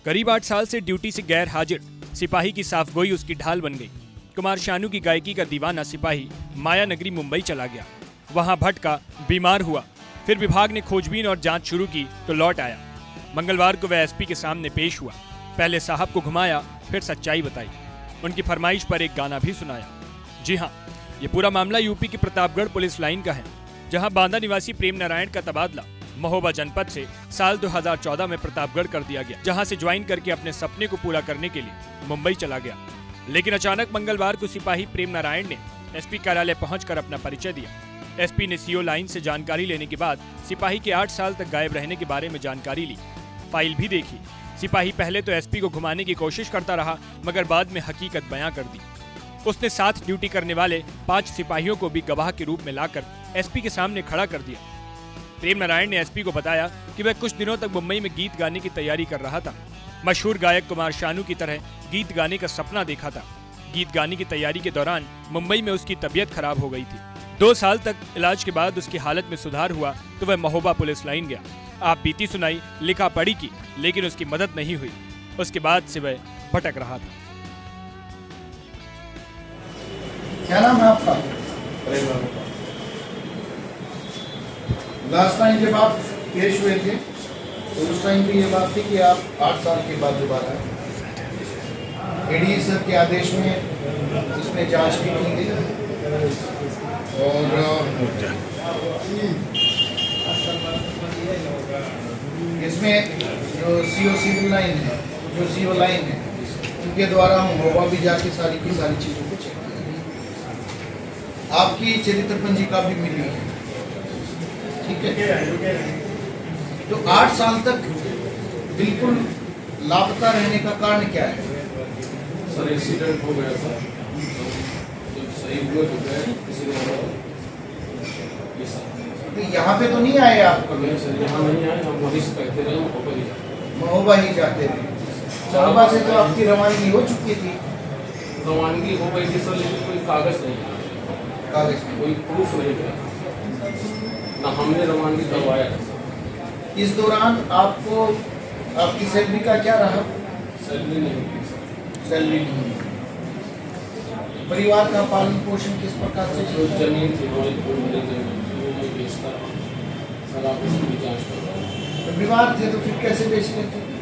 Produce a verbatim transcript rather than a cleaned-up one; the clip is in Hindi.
करीब आठ साल से ड्यूटी से गैर हाजिर सिपाही की साफगोई उसकी ढाल बन गई। कुमार शानू की गायकी का दीवाना सिपाही माया नगरी मुंबई चला गया। वहां भटका, बीमार हुआ। फिर विभाग ने खोजबीन और जांच शुरू की तो लौट आया। मंगलवार को वह एसपी के सामने पेश हुआ। पहले साहब को घुमाया, फिर सच्चाई बताई। उनकी फरमाइश पर एक गाना भी सुनाया। जी हाँ, ये पूरा मामला यूपी की प्रतापगढ़ पुलिस लाइन का है, जहां बांदा निवासी प्रेम नारायण का तबादला महोबा जनपद से साल दो हज़ार चौदह में प्रतापगढ़ कर दिया गया, जहां से ज्वाइन करके अपने सपने को पूरा करने के लिए मुंबई चला गया। लेकिन अचानक मंगलवार को सिपाही प्रेम नारायण ने एसपी कार्यालय पहुंचकर अपना परिचय दिया। एसपी ने सीओ लाइन से जानकारी लेने के बाद सिपाही के आठ साल तक गायब रहने के बारे में जानकारी ली। फाइल भी देखी। सिपाही पहले तो एसपी को घुमाने की कोशिश करता रहा, मगर बाद में हकीकत बयां कर दी। उसने साथ ड्यूटी करने वाले पांच सिपाहियों को भी गवाह के रूप में लाकर एसपी के सामने खड़ा कर दिया। प्रेम नारायण ने एसपी को बताया कि वह कुछ दिनों तक मुंबई में गीत गाने की तैयारी कर रहा था। मशहूर गायक कुमार शानू की तरह गीत गाने का सपना देखा था। गीत गाने की तैयारी के दौरान मुंबई में उसकी तबीयत खराब हो गई थी। दो साल तक इलाज के बाद उसकी हालत में सुधार हुआ तो वह महोबा पुलिस लाइन गया। आप बीती सुनाई, लिखा पढ़ी की, लेकिन उसकी मदद नहीं हुई। उसके बाद से वह भटक रहा था। क्या नाम है आपका? लास्ट टाइम जब आप पेश हुए थे तो उस टाइम पे ये बात थी कि आप आठ साल के बाद दोबारा एडी सर के आदेश में इसमें जांच भी की गई और इसमें जो सीओ सिविल लाइन है, जो सीओ लाइन है, उनके द्वारा हम महोबा भी जाके सारी की सारी चीज़ों को चेक किया। आपकी चरित्र पंजिका भी मिली है, ठीक है। तो आठ साल तक बिल्कुल लापता रहने का कारण क्या है? सर एक्सीडेंट हो गया था, जब सही हुआ तो गए किसी ने तो यहाँ पे तो नहीं आए आप कभी? सर यहाँ नहीं आए, हम वहीं से कहते रहे महोबा ही महोबा ही जाते रहे। महोबा से तो आपकी रवानगी हो चुकी थी। रवानगी हो गई थी सर, लेकिन कोई कागज नहीं आया, कागज में कोई प्रूफ नहीं मिला, ना हमने रवानगी करवाया था। इस दौरान आपको आपकी सैलरी का क्या रहा? सैलरी नहीं मिली सर। सैलरी नहीं। परिवार का पालन पोषण किस प्रकार से? जो जमीन थी वो मेरी जमीन वो मैं बेचता सर, आप उसकी भी जाँच करो। तो बीमार थे तो फिर कैसे बेच लेते?